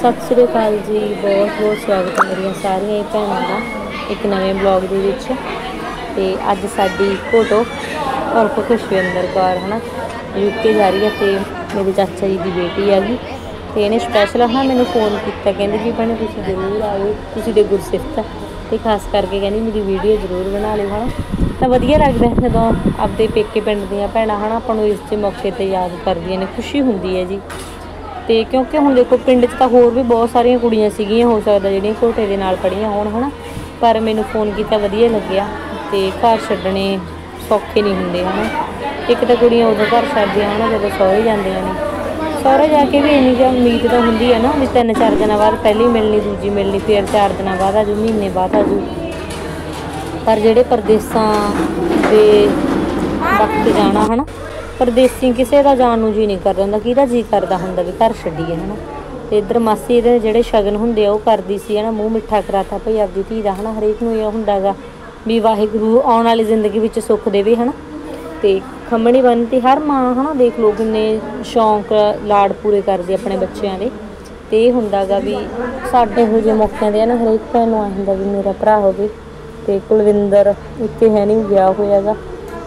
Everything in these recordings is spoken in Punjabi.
सत श्री अकाल जी, बहुत बहुत स्वागत है मेरिया सारिया भैनों का एक नवे ब्लॉग के विच। ते अज साडी फोटो और खुशविंदर कौर है ना यूके जा रही है। तो मेरे चाचा जी की बेटी हैगी, तो इन्हें स्पैशल है ना मैंने फोन किया, कहते भी भैने तुसीं जरूर आओ, तुसीं ते गुरसिफत तो खास करके कहनी मेरी वीडियो जरूर बना लो है ना। तो वधिया लगता है जो आपदे पेके पिंड दियां भैणां है ना आपां नूं इस मौके पर याद करदियां ने, खुशी हुंदी है जी। तो क्योंकि हुण देखो पिंड च तां होर भी बहुत सारिया कुड़ियां सीगियां, हो सकदा जिहड़ियां घोटे दे नाल पढ़ियां होण है ना, पर मैनूं फोन किया वधिया लग्गिया। तो घर छड्डणे सौखे नहीं हुंदे है ना, एक तो कुड़ियां उदों घर छड्डदियां है ना जदों सहुरे जांदियां ने, सहुरे जाके भी इन्नी जो उम्मीद तो हुंदी है ना भी 3-4 दिनों बाद पहली मिलनी दूजी मिलनी, फिर 4 दिनों बाद आजू महीने बाद आजू। पर जिहड़े परदेसां दे वक्त जाना है ना, परदेसी किसी का जान नूं जी नहीं करदा हुंदा, किहदा जी करदा हुंदा भी घर छड्डीए है ना। तो इधर मासी दे जिहड़े शगन हुंदे वो करदी सी है ना, मूँह मिठा कराता भाई आपदी धी दा है ना, हरेक नूं इह हुंदा गा भी वाहिगुरू आउण वाली जिंदगी विच सुख देवे है ना। तो खम्मणी बनती हर माँ है ना, देख लो किन्ने शौक लाड़ पूरे करदी अपने बच्चों के। तो यह हुंदा गा भी साडे इहो जिहे मौकिਆਂ ते है ना हरेक भैन नूं आ हुंदा भी मेरा भरा होवे। तो कुलविंदर इत्थे है नहीं गया होया गा,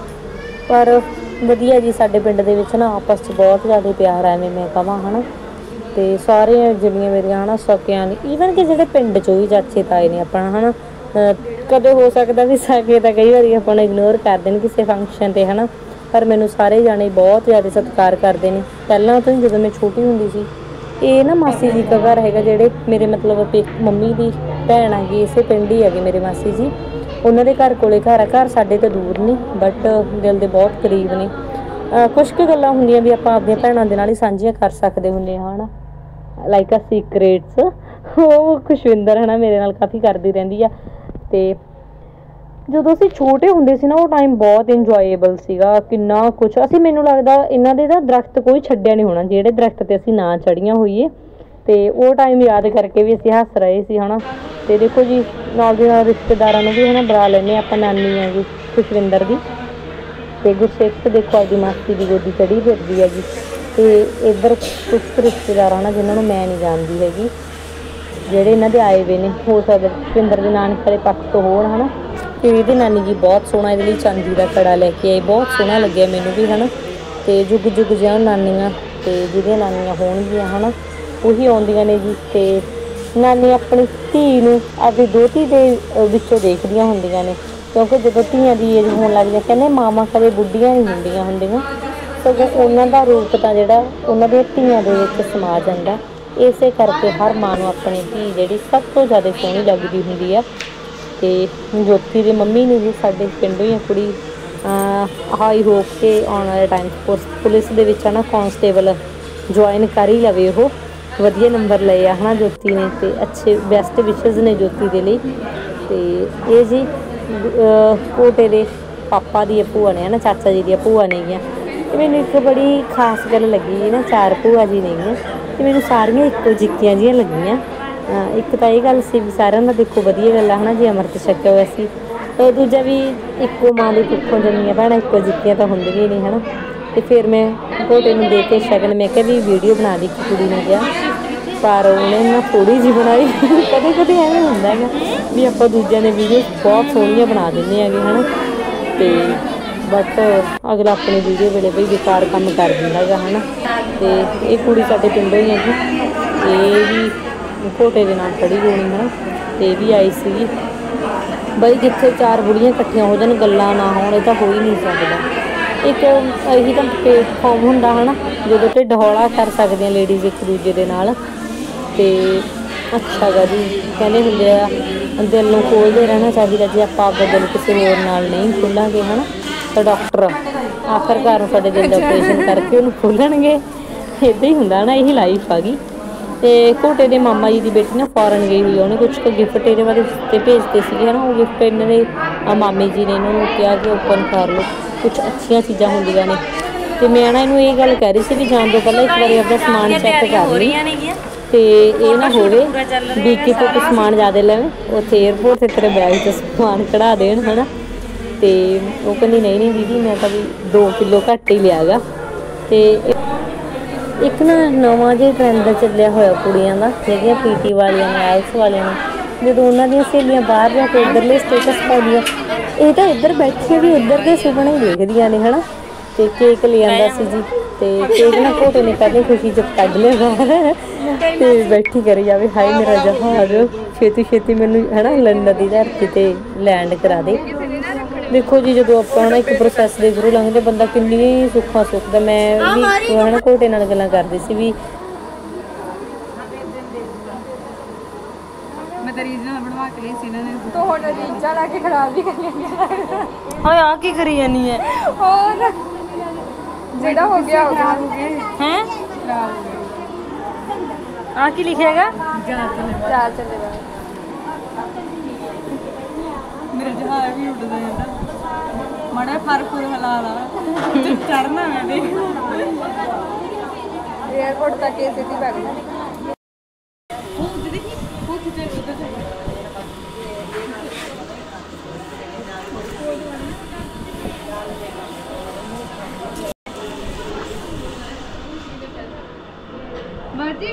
पर वधिया जी साडे पिंड दे विच ना आपस च बहुत ज़्यादा प्यार है, मैं कहां है ना। तो सारे जिहड़ियां मेरियां है ना सकियां ने, ईवन कि जिहड़े पिंड चों ही चाचे ताए ने अपना है ना, कदे हो सकता भी सके तो कई बार अपन इग्नोर कर देन किसी फंक्शन ते है ना, पर मैनूं सारे जाने बहुत ज़्यादा सत्कार करते हैं। पहलां तो जदों मैं छोटी हुंदी सी, ये ना मासी जी का घर है जिहड़े मेरे मतलब मम्मी की भैन हैगी, इसे पिंड ही है मेरे मासी जी, उन्होंने घर कोले घर घर साडे तो दूर नहीं बट दिल के बहुत करीब ने। कुछ कुछ गल्लां हुंदियां भी आपां आपदियां भैणां दे नाल ही सांझियां कर सकदे हुंदे हां ना, लाइक अ सीक्रेट्स वो खुशविंदर है ना मेरे नाल काफ़ी करदी रहिंदी आ। ते ਜਦੋਂ ਅਸੀਂ ਛੋਟੇ ਹੁੰਦੇ ਸੀ ਨਾ ਉਹ ਟਾਈਮ ਬਹੁਤ ਇੰਜੋਏਬਲ ਸੀਗਾ, ਕਿੰਨਾ ਕੁਛ ਅਸੀਂ ਮੈਨੂੰ ਲੱਗਦਾ ਇਹਨਾਂ ਦੇ ਤਾਂ ਦਰਖਤ ਕੋਈ ਛੱਡਿਆ ਨਹੀਂ ਹੋਣਾ ਜਿਹੜੇ ਦਰਖਤ ਤੇ ਅਸੀਂ ਨਾ ਚੜੀਆਂ ਹੋਈਏ। ਤੇ ਉਹ ਟਾਈਮ ਯਾਦ ਕਰਕੇ ਵੀ ਅਸੀਂ ਹੱਸ ਰਹੇ ਸੀ ਹਨਾ। ਤੇ ਦੇਖੋ ਜੀ ਨਾਲ ਦੇ ਨਾਲ ਰਿਸ਼ਤੇਦਾਰਾਂ ਨੂੰ ਵੀ ਹਨਾ ਬੁਲਾ ਲੈਂਦੇ ਆਪਾਂ, ਨਾਨੀ ਹੈਗੀ ਖੁਸ਼ਵਿੰਦਰ ਦੀ ਤੇ ਗੁਰਸੇਵਕ ਦੇਖੋ ਆਪਦੀ ਮਾਸੀ ਦੀ ਗੋਦੀ ਚੜੀ ਫਿਰਦੀ ਹੈਗੀ। ਤੇ ਇੱਧਰ ਕੁਛ ਰਿਸ਼ਤੇਦਾਰ ਹਨਾ ਜਿਨ੍ਹਾਂ ਨੂੰ ਮੈਂ ਨਹੀਂ ਜਾਣਦੀ ਹੈਗੀ, ਜਿਹੜੇ ਇਹਨਾਂ ਦੇ ਆਏ ਵੇ ਨੇ, ਹੋ ਸਕਦਾ ਖੁਸ਼ਵਿੰਦਰ ਦੇ ਨਾਨਕੇ ਵਾਲੇ ਪੱਖ ਤੋਂ ਹੋਣ ਹਨਾ। ਤੇ ਇਹਦੀ ਨਾਨੀ ਜੀ ਬਹੁਤ ਸੋਹਣਾ ਇਹਦੇ ਲਈ ਚਾਂਦੀ ਦਾ ਕੜਾ ਲੈ ਕੇ ਆਏ, ਬਹੁਤ ਸੋਹਣਾ ਲੱਗਿਆ ਮੈਨੂੰ ਵੀ ਹਨਾ। ਤੇ ਜੁਗ ਜੁਗ ਜਿਹਾ ਨਾਨੀਆਂ ਤੇ ਜਿਹਦੀਆਂ ਨਾਨੀਆਂ ਹੋਣਗੀਆਂ ਹਨਾ ਉਹੀ ਆਉਂਦੀਆਂ ਨੇ ਜੀ। ਤੇ ਨਾਨੀ ਆਪਣੀ ਧੀ ਨੂੰ ਆਪਦੀ ਦੋਹਤੀ ਦੇ ਵਿੱਚੋਂ ਦੇਖਦੀਆਂ ਹੁੰਦੀਆਂ ਨੇ, ਕਿਉਂਕਿ ਜਦੋਂ ਧੀਆਂ ਦੀ ਏਜ ਹੋਣ ਲੱਗ ਜਾਂਦੀ ਕਹਿੰਦੇ ਮਾਵਾਂ ਕਦੇ ਬੁੱਢੀਆਂ ਨਹੀਂ ਹੁੰਦੀਆਂ ਸਗੋਂ ਉਹਨਾਂ ਦਾ ਰੂਪ ਤਾਂ ਜਿਹੜਾ ਉਹਨਾਂ ਦੀਆਂ ਧੀਆਂ ਦੇ ਵਿੱਚ ਸਮਾ ਜਾਂਦਾ। ਇਸੇ ਕਰਕੇ ਹਰ ਮਾਂ ਨੂੰ ਆਪਣੀ ਧੀ ਜਿਹੜੀ ਸਭ ਤੋਂ ਜ਼ਿਆਦਾ ਸੋਹਣੀ ਲੱਗਦੀ ਹੁੰਦੀ ਆ। ਤੇ ਜੋਤੀ ਦੀ ਮੰਮੀ ਨੇ ਵੀ ਸਾਡੇ ਪਿੰਡੋਂ ਹੀ ਕੁੜੀ ਹਾਈ ਹੋਪ ਕੇ ਆਉਣ ਵਾਲੇ ਟਾਈਮ ਪੁਲਿਸ ਦੇ ਵਿੱਚ ਹੈ ਨਾ ਕਾਂਸਟੇਬਲ ਜੁਆਇਨ ਕਰ ਹੀ ਲਵੇ, ਉਹ ਵਧੀਆ ਨੰਬਰ ਲਏ ਆ ਹੈ ਨਾ ਜੋਤੀ ਨੇ, ਤੇ ਅੱਛੇ ਬੈਸਟ ਵਿਸ਼ੇਜ਼ ਨੇ ਜੋਤੀ ਦੇ ਲਈ। ਤੇ ਇਹ ਜੀ ਕੋਟੇ ਦੇ ਪਾਪਾ ਦੀ ਭੂਆ ਨੇ ਹੈ ਨਾ, ਚਾਚਾ ਜੀ ਦੀਆਂ ਭੂਆ ਨੇਗੀਆਂ। ਅਤੇ ਮੈਨੂੰ ਇੱਕ ਬੜੀ ਖਾਸ ਗੱਲ ਲੱਗੀ ਨਾ, 4 ਭੂਆ ਜੀ ਨੇਗੀਆਂ ਅਤੇ ਮੈਨੂੰ ਸਾਰੀਆਂ ਇੱਕੋ ਜਿਹੀਆਂ ਜਿਹੀਆਂ ਲੱਗੀਆਂ। ਇੱਕ ਤਾਂ ਇਹ ਗੱਲ ਸੀ ਵੀ ਸਾਰਿਆਂ ਦਾ ਦੇਖੋ ਵਧੀਆ ਗੱਲ ਆ ਹੈ ਨਾ ਜੀ, ਅੰਮ੍ਰਿਤ ਛਕਿਆ ਹੋਇਆ ਸੀ। ਅਤੇ ਦੂਜਾ ਵੀ ਇੱਕੋ ਮਾਂ ਦੀ ਕੁੱਖੋਂ ਜੰਮੀਆਂ ਭੈਣਾਂ ਇੱਕੋ ਜਿਹੀਆਂ ਤਾਂ ਹੁੰਦੀਆਂ ਹੀ ਨਹੀਂ ਹੈ ਨਾ। ਅਤੇ ਫਿਰ ਮੈਂ ਘੋਟੇ ਨੂੰ ਦੇ ਕੇ ਸ਼ਗਨ ਮੈਂ ਕਿਹਾ ਵੀ ਵੀਡੀਓ ਬਣਾ ਦੀ, ਇੱਕ ਕੁੜੀ ਨੂੰ ਕਿਹਾ, ਪਰ ਉਹਨੇ ਨਾ ਥੋੜ੍ਹੀ ਜਿਹੀ ਬਣਾਈ। ਕਦੇ ਕਦੇ ਐਵੇਂ ਹੁੰਦਾ ਹੈਗਾ ਵੀ ਆਪਾਂ ਦੂਜਿਆਂ ਦੇ ਵੀਡੀਓ ਬਹੁਤ ਸੋਹਣੀਆਂ ਬਣਾ ਦਿੰਦੇ ਹੈਗੇ ਹੈ ਨਾ, ਅਤੇ ਬਟ ਅਗਲਾ ਆਪਣੀ ਵੀਡੀਓ ਵੇਲੇ ਬਈ ਬੇਕਾਰ ਕੰਮ ਕਰ ਦਿੰਦਾ ਹੈਗਾ ਹੈ ਨਾ। ਅਤੇ ਇਹ ਕੁੜੀ ਸਾਡੇ ਪਿੰਡੋਂ ਹੀ ਹੈਗੀ, ਇਹ ਵੀ ਘੋਟੇ ਦੇ ਨਾਲ ਪੜ੍ਹੀ ਹੋਣੀ ਹੈ ਨਾ, ਅਤੇ ਇਹ ਵੀ ਆਈ ਸੀਗੀ। ਬਈ ਜਿੱਥੇ 4 ਬੁੜੀਆਂ ਇਕੱਠੀਆਂ ਹੋ ਜਾਣ ਗੱਲਾਂ ਨਾ ਹੋਣ ਇਹ ਤਾਂ ਹੋ ਹੀ ਨਹੀਂ ਸਕਦਾ। ਇੱਕ ਇਹੀ ਤਾਂ ਪਲੇਟਫਾਰਮ ਹੁੰਦਾ ਹੈ ਨਾ ਜਦੋਂ ਢਿੱਡ ਹੌਲਾ ਕਰ ਸਕਦੀਆਂ ਲੇਡੀਜ਼ ਇੱਕ ਦੂਜੇ ਦੇ ਨਾਲ। ਅਤੇ ਅੱਛਾ ਗਾ ਜੀ, ਕਹਿੰਦੇ ਹੁੰਦੇ ਆ ਦਿਲ ਨੂੰ ਖੋਲ੍ਹਦੇ ਰਹਿਣਾ ਚਾਹੀਦਾ, ਜੇ ਆਪਾਂ ਆਪਦਾ ਦਿਲ ਕਿਸੇ ਹੋਰ ਨਾਲ ਨਹੀਂ ਖੋਲ੍ਹਾਂਗੇ ਹੈ ਨਾ ਤਾਂ ਡਾਕਟਰ ਆਖਰਕਾਰ ਸਾਡੇ ਦਿਲ ਦਾ ਆਪਰੇਸ਼ਨ ਕਰਕੇ ਉਹਨੂੰ ਖੋਲ੍ਹਣਗੇ। ਇੱਦਾਂ ਹੀ ਹੁੰਦਾ ਨਾ, ਇਹੀ ਲਾਈਫ ਆ ਗਈ। ਤੇ ਘੋਟੇ ਦੇ ਮਾਮਾ ਜੀ ਦੀ ਬੇਟੀ ਨਾ ਫੋਰਨ ਗਈ ਹੋਈ, ਉਹਨੇ ਕੁਛ ਕੁ ਗਿਫਟ ਇਹਦੇ ਬਾਰੇ ਤੇ ਭੇਜਦੇ ਸੀਗੇ ਹੈ ਨਾ। ਉਹ ਗਿਫਟ ਇਹਨਾਂ ਦੇ ਮਾਮੇ ਜੀ ਨੇ ਇਹਨਾਂ ਨੂੰ ਕਿਹਾ ਕਿ ਓਪਨ ਕਰ ਲਓ, ਕੁਛ ਅੱਛੀਆਂ ਚੀਜ਼ਾਂ ਹੁੰਦੀਆਂ ਨੇ। ਅਤੇ ਮੈਂ ਨਾ ਇਹਨੂੰ ਇਹ ਗੱਲ ਕਹਿ ਰਹੀ ਸੀ ਵੀ ਜਾਣ ਤੋਂ ਪਹਿਲਾਂ ਇੱਕ ਵਾਰੀ ਆਪਦਾ ਸਮਾਨ ਚੈੱਕ ਕਰ ਲਈ, ਅਤੇ ਇਹ ਨਾ ਹੋਵੇ ਵੀ ਕਿਤੇ ਤੂੰ ਸਮਾਨ ਜ਼ਿਆਦਾ ਲੈਵੇਂ ਉੱਥੇ ਏਅਰਪੋਰਟ 'ਤੇ ਤੇਰੇ ਬੈਗ 'ਚ ਸਮਾਨ ਕਢਾ ਦੇਣ ਹੈ ਨਾ। ਅਤੇ ਉਹ ਕਹਿੰਦੀ ਨਹੀਂ ਨਹੀਂ ਦੀਦੀ ਮੈਂ ਤਾਂ ਵੀ 2 ਕਿਲੋ ਘੱਟ ਹੀ ਲਿਆ ਗਾ। ਅਤੇ ਇੱਕ ਨਾ ਨਵਾਂ ਜਿਹਾ ਟਰੈਂਡ ਚੱਲਿਆ ਹੋਇਆ ਕੁੜੀਆਂ ਦਾ, ਜਿਹੜੀਆਂ PT ਵਾਲੀਆਂ ਨੇ, ਆਇਲਸ ਵਾਲੀਆਂ ਨੇ, ਜਦੋਂ ਉਹਨਾਂ ਦੀਆਂ ਸਹੇਲੀਆਂ ਬਾਹਰ ਜਾ ਕੇ ਇੱਧਰਲੇ ਸਟੇਟਸ ਪਾਉਂਦੀਆਂ, ਇਹ ਤਾਂ ਇੱਧਰ ਬੈਠੀਆਂ ਵੀ ਉੱਧਰ ਦੇ ਸੁਪਨੇ ਦੇਖਦੀਆਂ ਨੇ ਹੈ ਨਾ। ਤੇ ਕੇਕ ਲਿਆਂਦਾ ਸੀ ਜੀ, ਤੇ ਕੇਕ ਨਾ ਘੋਟੇ ਨੇ ਪਹਿਲੇ ਖੁਸ਼ੀ 'ਚ ਕੱਢ ਲਿਆ ਬਾਹਰ, ਤੇ ਬੈਠੀ ਕਰੀ ਜਾਵੇ ਹਾਏ ਮੇਰਾ ਜਹਾਜ਼ ਛੇਤੀ ਛੇਤੀ ਮੈਨੂੰ ਹੈ ਨਾ ਲੰਡਨ ਦੀ ਧਰਤੀ 'ਤੇ ਲੈਂਡ ਕਰਾ ਦੇ। ਦੇਖੋ ਜੀ ਜਦੋਂ ਆਪਾਂ ਨਾ ਇੱਕ ਪ੍ਰੋਸੈਸ ਦੇ ਥਰੂ ਲੰਘਦੇ ਬੰਦਾ ਕਿੰਨੀ ਸੁੱਖਾਂ ਸੁੱਖਦਾ। ਮੈਂ ਵੀ ਹੈ ਨਾ ਘੋਟੇ ਨਾਲ ਗੱਲਾਂ ਕਰਦੀ ਸੀ ਵੀ ਮੈਂ ਤਾਂ ਰੀਜਨਲ ਬਣਵਾ ਕੇ ਲਈ ਸੀ ਇਹਨਾਂ ਨੇ, ਤਾਂ ਹੁਣ ਰੀਜਾ ਲਾ ਕੇ ਖਰਾਬ ਵੀ ਕਰੀਆਂ। ਹਾਂ ਆ ਕੀ ਕਰੀ ਜਾਨੀ ਹੈ ਹੋਰ ਜਿਹੜਾ ਹੋ ਗਿਆ ਹੋ ਗਿਆ ਹੈ। ਖਰਾਬ ਹੋ ਗਿਆ। ਆ ਕੀ ਲਿਖਿਆਗਾ? ਜਾ ਚੱਲੇਗਾ ਮੇਰਾ ਜਹਾਜ਼ ਵੀ ਉੱਡਦਾ ਜਾਂਦਾ, ਮਾੜਾ ਫਰਕ ਹਲਾ ਲਾ ਚੜਨਾ ਮੈਂ ਦੇਖ 에어ਪੋਰਟ ਤੱਕ ਇਹ ਸਿੱਧੀ ਬੈਠ ਗਈ। ਮਰਜੀ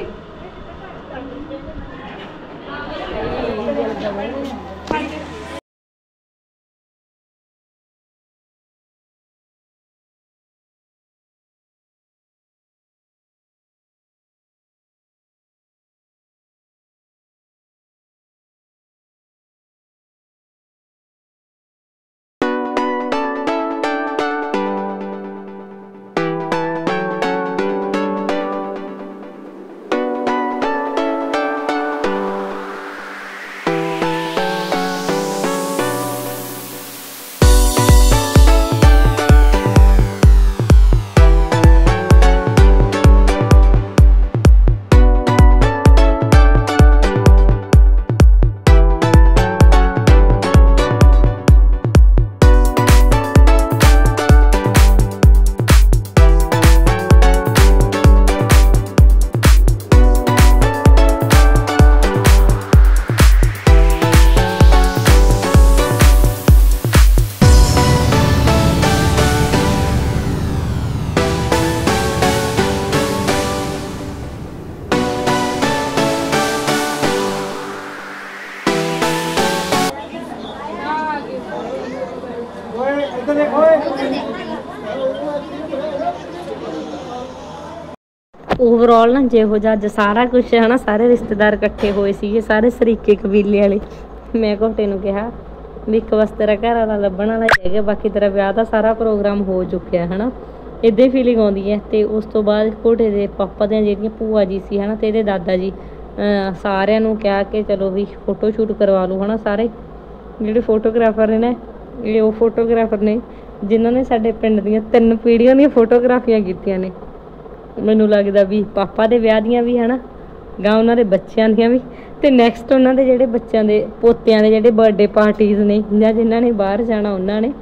ओवरऑल ना ਜਿਹੋ ਜਿਹਾ ਅੱਜ ਸਾਰਾ ਕੁਛ ਹੈ ਨਾ, ਸਾਰੇ ਰਿਸ਼ਤੇਦਾਰ ਇਕੱਠੇ ਹੋਏ ਸੀਗੇ, ਸਾਰੇ ਸਰੀਕੇ ਕਬੀਲੇ ਵਾਲੇ। ਮੈਂ ਘੋਟੇ ਨੂੰ ਕਿਹਾ ਵੀ ਇੱਕ ਬਸ ਤੇਰਾ ਘਰ ਵਾਲਾ ਲੱਭਣ ਵਾਲਾ ਹੀ ਹੈਗਾ, ਬਾਕੀ ਤੇਰਾ ਵਿਆਹ ਦਾ ਸਾਰਾ ਪ੍ਰੋਗਰਾਮ ਹੋ ਚੁੱਕਿਆ ਹੈ ਨਾ, ਇੱਦਾਂ ਹੀ ਫੀਲਿੰਗ ਆਉਂਦੀ ਹੈ। ਤੇ ਉਸ ਤੋਂ ਬਾਅਦ ਘੋਟੇ ਦੇ ਪਾਪਾ ਦੀਆਂ ਜਿਹੜੀਆਂ ਭੂਆ ਜੀ ਸੀ ਹੈ ਨਾ, ਤੇ ਇਹਦੇ ਦਾਦਾ ਜੀ, ਸਾਰਿਆਂ ਨੂੰ ਕਿਹਾ ਕਿ ਚਲੋ ਵੀ ਫੋਟੋ ਸ਼ੂਟ ਕਰਵਾ ਲਓ ਹੈ ਨਾ। ਸਾਰੇ ਜਿਹੜੇ ਫੋਟੋਗ੍ਰਾਫਰ ਨੇ ਨਾ, ਇਹ ਉਹ ਫੋਟੋਗ੍ਰਾਫਰ ਨੇ ਜਿਨ੍ਹਾਂ ਨੇ ਸਾਡੇ ਪਿੰਡ ਦੀਆਂ 3 ਪੀੜ੍ਹੀਆਂ ਦੀਆਂ ਫੋਟੋਗ੍ਰਾਫੀਆਂ ਕੀਤੀਆਂ ਨੇ। ਮੈਨੂੰ ਲੱਗਦਾ ਵੀ ਪਾਪਾ ਦੇ ਵਿਆਹ ਦੀਆਂ ਵੀ ਹੈ ਨਾ, ਗਾਂ ਉਹਨਾਂ ਦੇ ਬੱਚਿਆਂ ਦੀਆਂ ਵੀ, ਤੇ ਨੈਕਸਟ ਉਹਨਾਂ ਦੇ ਜਿਹੜੇ ਬੱਚਿਆਂ ਦੇ ਪੋਤਿਆਂ ਦੇ ਜਿਹੜੇ ਬਰਥਡੇ ਪਾਰਟੀਜ਼ ਨੇ ਜਾਂ ਜਿਨ੍ਹਾਂ ਨੇ ਬਾਹਰ ਜਾਣਾ ਉਹਨਾਂ ਨੇ।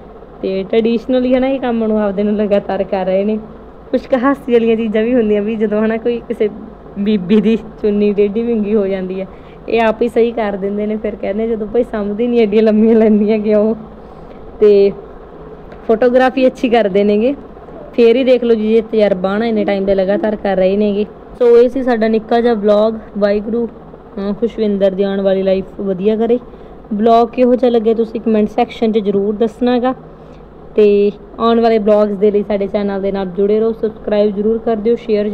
ਤੇ ਟਰਡੀਸ਼ਨਲੀ ਹੈ ਨਾ ਇਹ ਕੰਮ ਨੂੰ ਆਪਦੇ ਨੂੰ ਲਗਾਤਾਰ ਕਰ ਰਹੇ ਨੇ। ਕੁਛ ਕੁ ਹਾਸੀ ਵਾਲੀਆਂ ਚੀਜ਼ਾਂ ਵੀ ਹੁੰਦੀਆਂ ਵੀ ਜਦੋਂ ਹੈ ਨਾ ਕੋਈ ਕਿਸੇ ਬੀਬੀ ਦੀ ਚੁੰਨੀ ਟੇਢੀ ਵਿੰਗੀ ਹੋ ਜਾਂਦੀ ਹੈ, ਇਹ ਆਪ ਹੀ ਸਹੀ ਕਰ ਦਿੰਦੇ ਨੇ। ਫਿਰ ਕਹਿੰਦੇ ਜਦੋਂ ਭਾਈ ਸਮਝਦੀ ਨਹੀਂ ਐਡੀਆਂ ਲੰਮੀਆਂ ਲੈਂਦੀਆਂ ਕਿਉਂ। ਤੇ ਫੋਟੋਗ੍ਰਾਫੀ ਅੱਛੀ ਕਰਦੇ ਨੇਗੇ, ਫੇਰ ਹੀ ਦੇਖ ਲਓ ਜੀ ਜੇ ਤਜਰਬਾ ਨਾ ਇੰਨੇ ਟਾਈਮ ਦੇ ਲਗਾਤਾਰ ਕਰ ਰਹੇ ਨੇਗੇ। ਸੋ ਇਹ ਸੀ ਸਾਡਾ ਨਿੱਕਾ ਜਿਹਾ ਵਲੌਗ। ਵਾਹਿਗੁਰੂ ਖੁਸ਼ਵਿੰਦਰ ਦੀ ਆਉਣ ਵਾਲੀ ਲਾਈਫ ਵਧੀਆ ਕਰੇ। ਵਲੌਗ ਕਿਹੋ ਜਿਹਾ ਲੱਗੇ ਤੁਸੀਂ ਕਮੈਂਟ ਸੈਕਸ਼ਨ 'ਚ ਜ਼ਰੂਰ ਦੱਸਣਾ ਗਾ। ਤੇ ਆਉਣ ਵਾਲੇ ਵਲੌਗਸ ਦੇ ਲਈ ਸਾਡੇ ਚੈਨਲ ਦੇ ਨਾਲ ਜੁੜੇ ਰਹੋ, ਸਬਸਕ੍ਰਾਈਬ ਜ਼ਰੂਰ ਕਰ ਦਿਓ, ਸ਼ੇਅਰ